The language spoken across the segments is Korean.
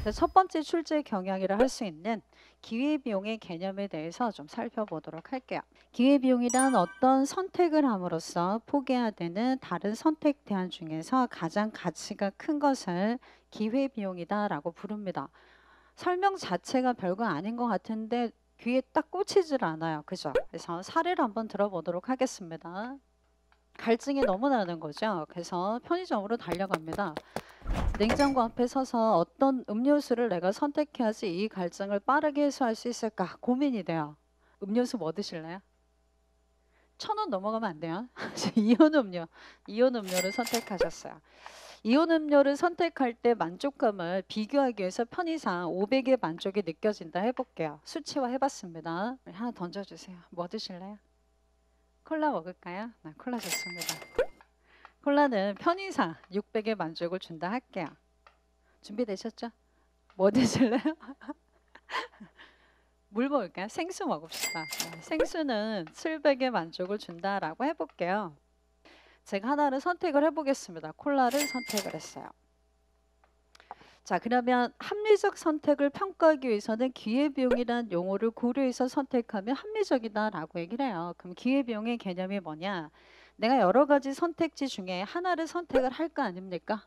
첫 번째 출제 경향이라 할 수 있는 기회비용의 개념에 대해서 좀 살펴보도록 할게요. 기회비용이란 어떤 선택을 함으로써 포기해야 되는 다른 선택 대안 중에서 가장 가치가 큰 것을 기회비용이다라고 부릅니다. 설명 자체가 별거 아닌 것 같은데 귀에 딱 꽂히질 않아요. 그죠? 그래서 사례를 한번 들어보도록 하겠습니다. 갈증이 너무 나는 거죠. 그래서 편의점으로 달려갑니다. 냉장고 앞에 서서 어떤 음료수를 내가 선택해야지 이 갈증을 빠르게 해소할 수 있을까 고민이 돼요. 음료수 뭐 드실래요? 1,000원 넘어가면 안 돼요. 이온 음료를 선택하셨어요. 이온 음료를 선택할 때 만족감을 비교하기 위해서 편의상 500의 만족이 느껴진다 해볼게요. 수치화 해봤습니다. 하나 던져주세요. 뭐 드실래요? 콜라 먹을까요? 네, 콜라 좋습니다. 콜라는 편의상 600의 만족을 준다 할게요. 준비되셨죠? 뭐 드실래요? 물 먹을까요? 생수 먹읍시다. 네, 생수는 700의 만족을 준다라고 해볼게요. 제가 하나를 선택을 해보겠습니다. 콜라를 선택을 했어요. 자, 그러면 합리적 선택을 평가하기 위해서는 기회비용이라는 용어를 고려해서 선택하면 합리적이다라고 얘기를 해요. 그럼 기회비용의 개념이 뭐냐? 내가 여러 가지 선택지 중에 하나를 선택을 할 거 아닙니까?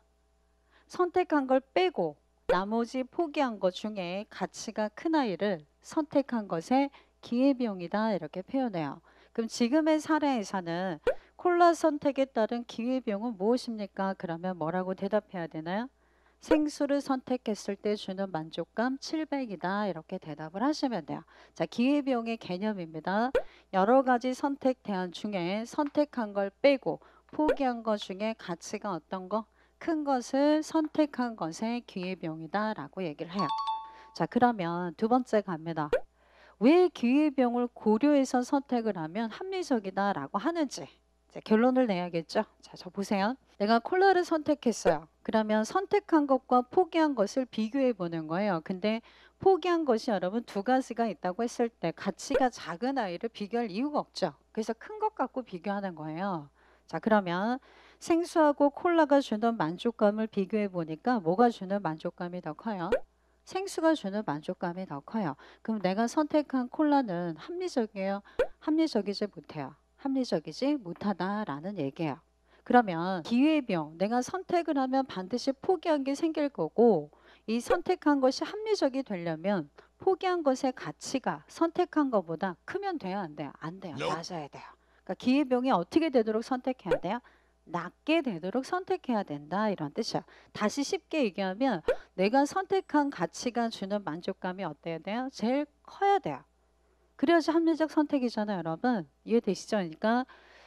선택한 걸 빼고 나머지 포기한 것 중에 가치가 큰 아이를 선택한 것에 기회비용이다 이렇게 표현해요. 그럼 지금의 사례에서는 콜라 선택에 따른 기회비용은 무엇입니까? 그러면 뭐라고 대답해야 되나요? 생수를 선택했을 때 주는 만족감 700이다 이렇게 대답을 하시면 돼요. 자, 기회비용의 개념입니다. 여러 가지 선택 대안 중에 선택한 걸 빼고 포기한 것 중에 가치가 어떤 거? 큰 것을 선택한 것의 기회비용이다 라고 얘기를 해요. 자, 그러면 두 번째 갑니다. 왜 기회비용을 고려해서 선택을 하면 합리적이다 라고 하는지 이제 결론을 내야겠죠. 자, 저 보세요. 내가 콜라를 선택했어요. 그러면 선택한 것과 포기한 것을 비교해 보는 거예요. 근데 포기한 것이 여러분 두 가지가 있다고 했을 때 가치가 작은 아이를 비교할 이유가 없죠. 그래서 큰 것 갖고 비교하는 거예요. 자, 그러면 생수하고 콜라가 주는 만족감을 비교해 보니까 뭐가 주는 만족감이 더 커요? 생수가 주는 만족감이 더 커요. 그럼 내가 선택한 콜라는 합리적이에요? 합리적이지 못해요. 합리적이지 못하다라는 얘기예요. 그러면 기회비용, 내가 선택을 하면 반드시 포기한 게 생길 거고 이 선택한 것이 합리적이 되려면 포기한 것의 가치가 선택한 것보다 크면 돼요, 안 돼요? 안 돼요. 낮아야 돼요. 그러니까 기회비용이 어떻게 되도록 선택해야 돼요? 낮게 되도록 선택해야 된다 이런 뜻이야. 다시 쉽게 얘기하면 내가 선택한 가치가 주는 만족감이 어때야 돼요? 제일 커야 돼요. 그래야지 합리적 선택이잖아요, 여러분. 이해되시죠? 그러니까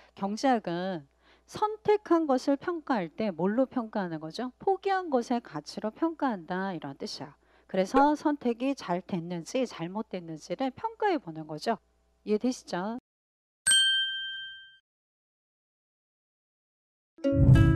경제학은 선택한 것을 평가할 때 뭘로 평가하는 거죠? 포기한 것의 가치로 평가한다 이런 뜻이야. 그래서 선택이 잘 됐는지 잘못됐는지를 평가해 보는 거죠. 이해되시죠?